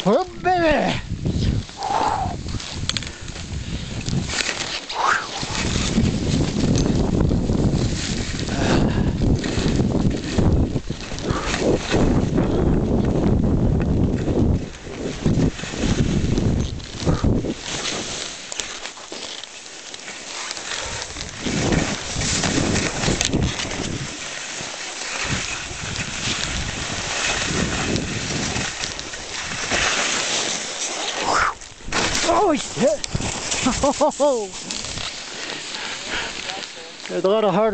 Oh, baby! Oh shit! Oh, there's a lot of hard